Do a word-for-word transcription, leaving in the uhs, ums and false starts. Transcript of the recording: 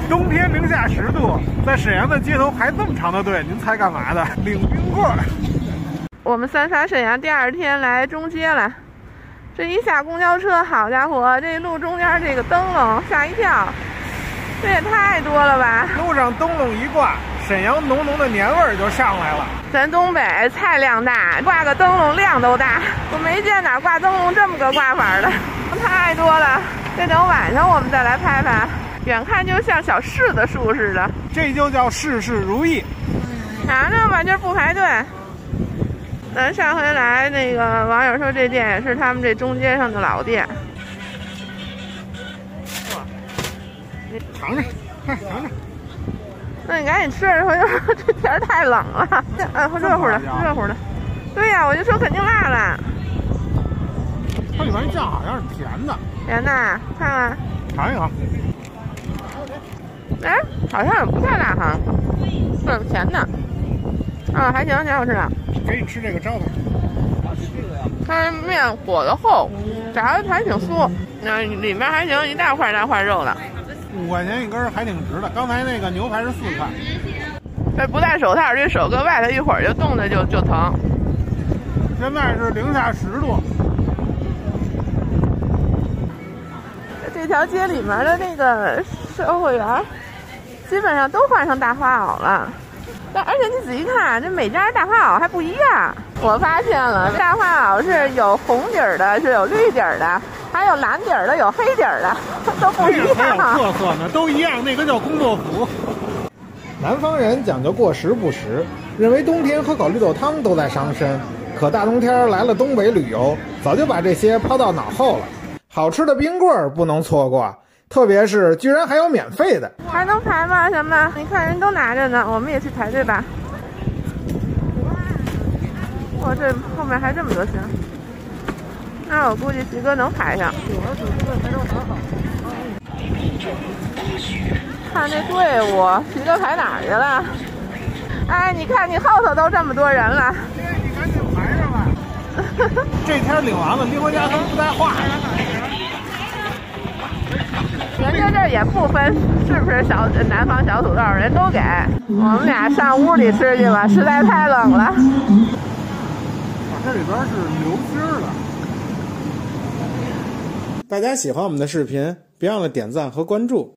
冬天零下十度，在沈阳的街头排这么长的队，您猜干嘛的？领冰棍儿。 我们三沙沈阳第二天来中街了，这一下公交车，好家伙，这路中间这个灯笼吓一跳，这也太多了吧！ 路上灯笼一挂，沈阳浓浓的年味儿就上来了。 咱东北菜量大，挂个灯笼量都大，我没见哪挂灯笼这么个挂法的，太多了。这等晚上我们再来拍拍，远看就像小柿子树似的。 这就叫事事如意。 尝尝吧，就是不排队。咱上回来那个网友说这店也是他们这中街上的老店。 尝尝，快尝尝。 那你赶紧吃，回头这天儿太冷了，哎，热乎的，热乎的。对呀、啊，我就说肯定辣了。 它里面酱好像是甜的。 甜的，看看。 尝一口。 哎，好像也不太辣哈，是甜的。啊，还行，挺好吃的。 给你吃这个招牌。 它面裹得厚，炸的还挺酥，那里面还行，一大块大块肉的。 五块钱一根还挺值的。刚才那个牛排是四块。 这不戴手套，这手搁外头一会儿就冻的就就疼。 现在是零下十度。 这条街里面的那个售货员，基本上都换上大花袄了。但而且你仔细看，这每家大花袄还不一样。我发现了，大花袄是有红底儿的，是有绿底儿的，还有蓝底儿的，有黑底儿的，都不一样。 还有特色呢，都一样，那个叫工作服。南方人讲究过时不食，认为冬天喝口绿豆汤都在伤身。可大冬天来了东北旅游，早就把这些抛到脑后了。好吃的冰棍儿不能错过，特别是居然还有免费的。 还能排吗？什么？你看人都拿着呢，我们也去排队吧。哇，这后面还这么多箱，那我估计徐哥能排上。看这队伍，徐哥排哪儿去了？哎，你看你后头都这么多人了。 你赶紧排上吧。这天领完了，拎回家他不带画的。 人家这也不分是不是小南方小土豆，人都给。我们俩上屋里吃去吧，实在太冷了。 这里边是流心的。大家喜欢我们的视频，别忘了点赞和关注。